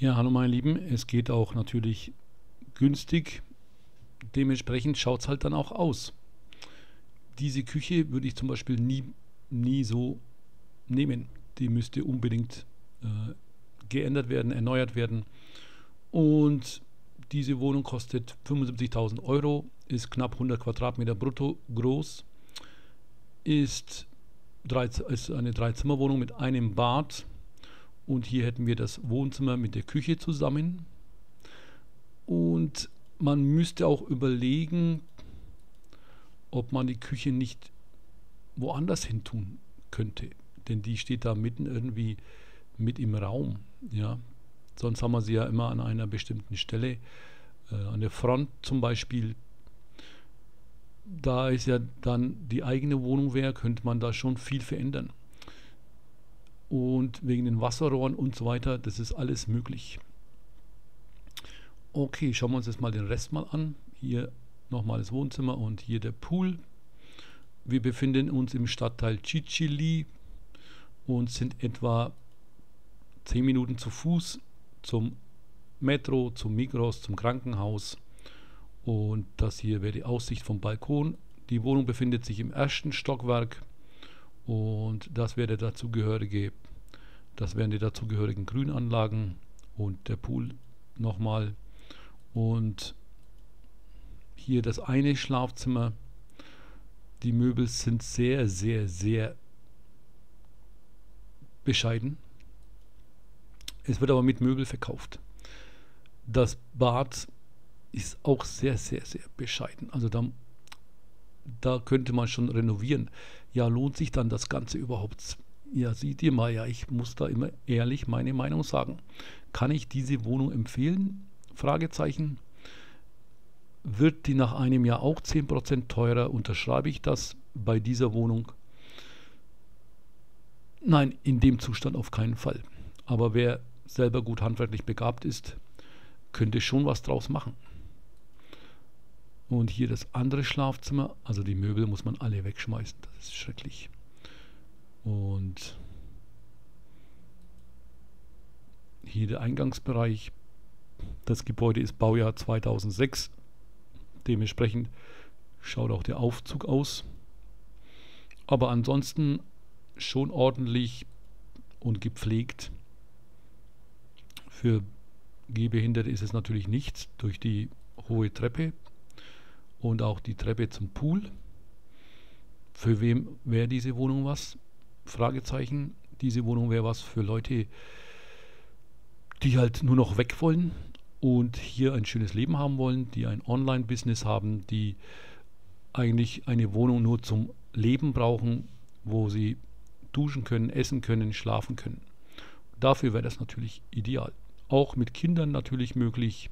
Ja, hallo meine Lieben, es geht auch natürlich günstig, dementsprechend schaut es halt dann auch aus. Diese Küche würde ich zum Beispiel nie so nehmen. Die müsste unbedingt äh, geändert werden, erneuert werden. Und diese Wohnung kostet 75.000 Euro, ist knapp 100 Quadratmeter brutto groß, ist eine Dreizimmerwohnung mit einem Bad. Und hier hätten wir das Wohnzimmer mit der Küche zusammen. Und man müsste auch überlegen, ob man die Küche nicht woanders hin tun könnte. Denn die steht da mitten irgendwie mit im Raum. Ja? Sonst haben wir sie ja immer an einer bestimmten Stelle. An der Front zum Beispiel, da es ja dann die eigene Wohnung wäre, könnte man da schon viel verändern. Und wegen den Wasserrohren und so weiter, das ist alles möglich. Okay, schauen wir uns jetzt mal den Rest mal an. Hier nochmal das Wohnzimmer und hier der Pool. Wir befinden uns im Stadtteil Cicili und sind etwa 10 Minuten zu Fuß zum Metro, zum Migros, zum Krankenhaus. Und das hier wäre die Aussicht vom Balkon. Die Wohnung befindet sich im ersten Stockwerk und das wären die dazugehörigen Grünanlagen und der Pool nochmal. Und hier das eine Schlafzimmer. Die Möbel sind sehr bescheiden. Es wird aber mit Möbel verkauft. Das Bad ist auch sehr bescheiden. Also da könnte man schon renovieren. Ja, lohnt sich dann das Ganze überhaupt? Ja, seht ihr mal, ja, ich muss da immer ehrlich meine Meinung sagen. Kann ich diese Wohnung empfehlen? Fragezeichen. Wird die nach einem Jahr auch 10% teurer? Unterschreibe ich das bei dieser Wohnung? Nein, in dem Zustand auf keinen Fall. Aber wer selber gut handwerklich begabt ist, könnte schon was draus machen. Und hier das andere Schlafzimmer, also die Möbel muss man alle wegschmeißen, das ist schrecklich. Und hier der Eingangsbereich. Das Gebäude ist Baujahr 2006. Dementsprechend schaut auch der Aufzug aus. Aber ansonsten schon ordentlich und gepflegt. Für Gehbehinderte ist es natürlich nichts durch die hohe Treppe und auch die Treppe zum Pool. Für wem wäre diese Wohnung was? Fragezeichen. Diese Wohnung wäre was für Leute, die halt nur noch weg wollen und hier ein schönes Leben haben wollen, die ein Online-Business haben, die eigentlich eine Wohnung nur zum Leben brauchen, wo sie duschen können, essen können, schlafen können. Dafür wäre das natürlich ideal. Auch mit Kindern natürlich möglich,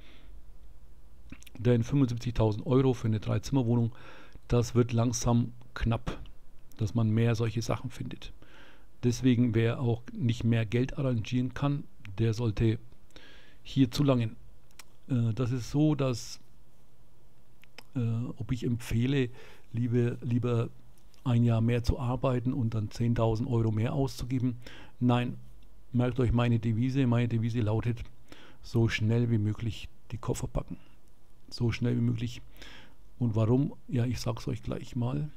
denn 75.000 Euro für eine Dreizimmerwohnung, das wird langsam knapp, dass man mehr solche Sachen findet. Deswegen, wer auch nicht mehr Geld arrangieren kann, der sollte hier zulangen. Das ist so, dass ob ich empfehle, lieber ein Jahr mehr zu arbeiten und dann 10.000 Euro mehr auszugeben. Nein, merkt euch meine Devise. Meine Devise lautet, so schnell wie möglich die Koffer packen. So schnell wie möglich. Und warum? Ja, ich sag's euch gleich mal.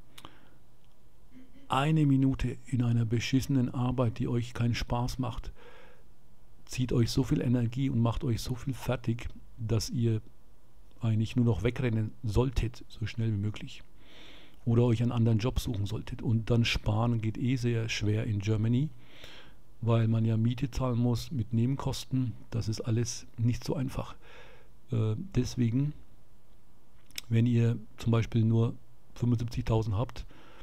Eine Minute in einer beschissenen Arbeit, die euch keinen Spaß macht, zieht euch so viel Energie und macht euch so viel fertig, dass ihr eigentlich nur noch wegrennen solltet, so schnell wie möglich. Oder euch einen anderen Job suchen solltet. Und dann sparen geht sehr schwer in Germany, weil man ja Miete zahlen muss mit Nebenkosten. Das ist alles nicht so einfach. Deswegen, wenn ihr zum Beispiel nur 75.000 habt,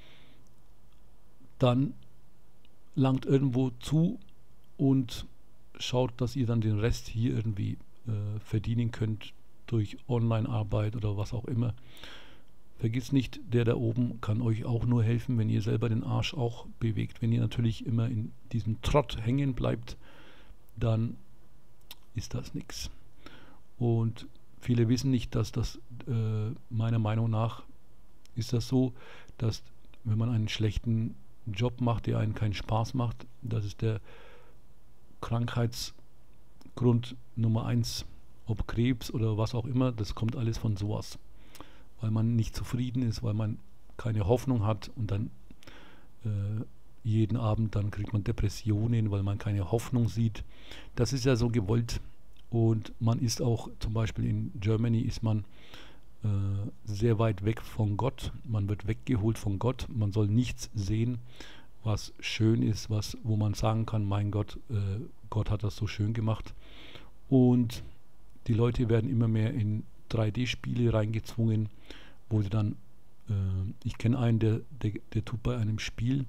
dann langt irgendwo zu und schaut, dass ihr dann den Rest hier irgendwie verdienen könnt durch Online-Arbeit oder was auch immer. Vergiss nicht, der da oben kann euch auch nur helfen, wenn ihr selber den Arsch auch bewegt. Wenn ihr natürlich immer in diesem Trott hängen bleibt, dann ist das nichts. Und viele wissen nicht, dass das meiner Meinung nach ist das so, dass wenn man einen schlechten Job macht, der einen keinen Spaß macht, dass es der Krankheitsquote Grund Nummer 1, ob Krebs oder was auch immer, das kommt alles von sowas. Weil man nicht zufrieden ist, weil man keine Hoffnung hat und dann jeden Abend dann kriegt man Depressionen, weil man keine Hoffnung sieht. Das ist ja so gewollt. Und man ist auch, zum Beispiel in Germany ist man sehr weit weg von Gott. Man wird weggeholt von Gott. Man soll nichts sehen, was schön ist, wo man sagen kann, mein Gott, Gott hat das so schön gemacht. Und die Leute werden immer mehr in 3D-Spiele reingezwungen, wo sie dann, ich kenne einen, der tut bei einem Spiel,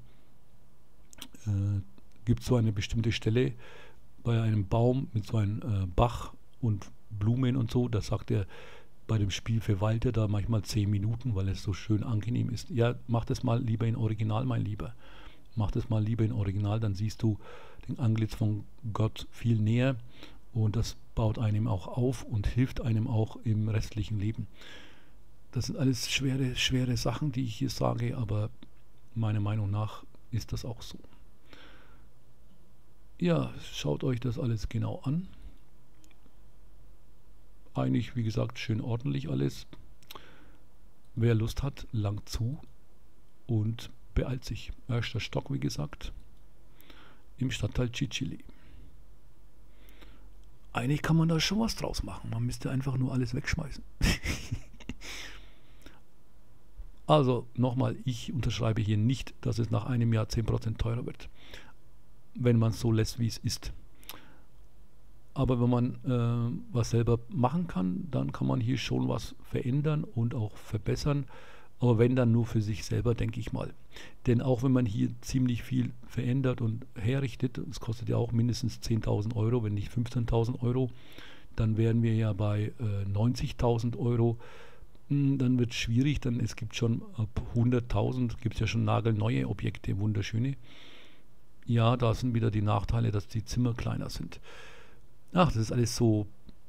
gibt so eine bestimmte Stelle bei einem Baum mit so einem Bach und Blumen und so, da sagt er, bei dem Spiel verweilt er da manchmal 10 Minuten, weil es so schön angenehm ist. Ja, mach das mal lieber in Original, mein Lieber. Mach das mal lieber in Original, dann siehst du den Antlitz von Gott viel näher und das baut einem auch auf und hilft einem auch im restlichen Leben. Das sind alles schwere Sachen, die ich hier sage, aber meiner Meinung nach ist das auch so. Ja, schaut euch das alles genau an. Eigentlich, wie gesagt, schön ordentlich alles. Wer Lust hat, langt zu und beeilt sich. Erster Stock, wie gesagt, im Stadtteil Cicili. Eigentlich kann man da schon was draus machen. Man müsste einfach nur alles wegschmeißen. Also nochmal, ich unterschreibe hier nicht, dass es nach einem Jahr 10% teurer wird, wenn man es so lässt, wie es ist. Aber wenn man was selber machen kann, dann kann man hier schon was verändern und auch verbessern. Aber wenn, dann nur für sich selber, denke ich mal. Denn auch wenn man hier ziemlich viel verändert und herrichtet, es kostet ja auch mindestens 10.000 Euro, wenn nicht 15.000 Euro, dann wären wir ja bei 90.000 Euro. Dann wird es schwierig, dann es gibt schon ab 100.000, gibt es ja schon nagelneue Objekte, wunderschöne. Ja, da sind wieder die Nachteile, dass die Zimmer kleiner sind. Ach, das ist alles so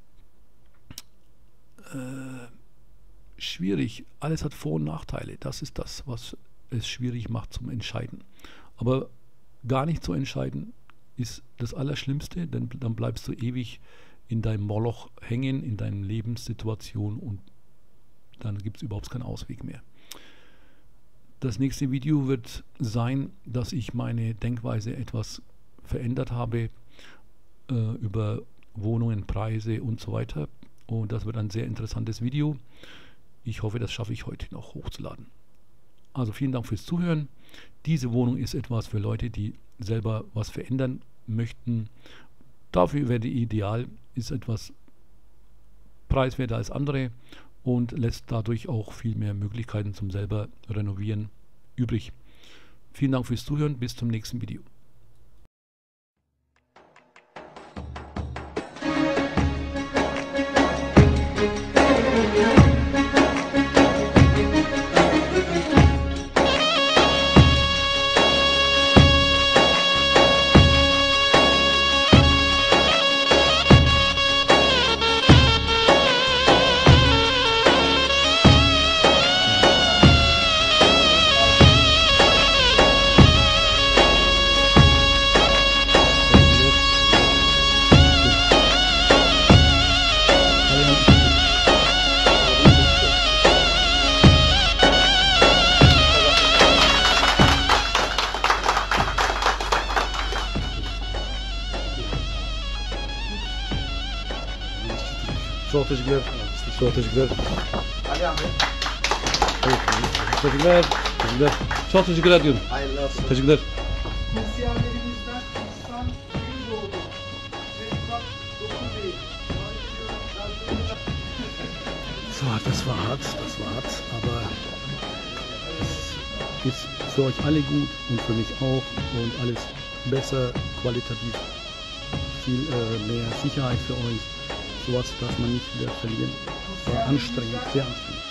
schwierig. Alles hat Vor- und Nachteile. Das ist das, was es schwierig macht zum Entscheiden. Aber gar nicht zu entscheiden ist das Allerschlimmste, denn dann bleibst du ewig in deinem Moloch hängen, in deiner Lebenssituation und dann gibt es überhaupt keinen Ausweg mehr. Das nächste Video wird sein, dass ich meine Denkweise etwas verändert habe über Wohnungen, Preise und so weiter. Und das wird ein sehr interessantes Video. Ich hoffe, das schaffe ich heute noch hochzuladen. Also vielen Dank fürs Zuhören. Diese Wohnung ist etwas für Leute, die selber was verändern möchten. Dafür wäre die ideal, ist etwas preiswerter als andere und lässt dadurch auch viel mehr Möglichkeiten zum selber renovieren übrig. Vielen Dank fürs Zuhören. Bis zum nächsten Video. Çok teşekkürler. Çok teşekkürler. Teşekkürler. Teşekkürler. Çok teşekkürler diyorum. Hayırlı olsun. Teşekkürler. Misyonerlerimizden İhsan Gündoğdu ve Murat Dokubey. Das war hart, aber es ist für euch alle gut und für mich auch und alles besser, qualitativ viel mehr Sicherheit für euch. Sowas darf man nicht wieder verlieren. War anstrengend, sehr anstrengend.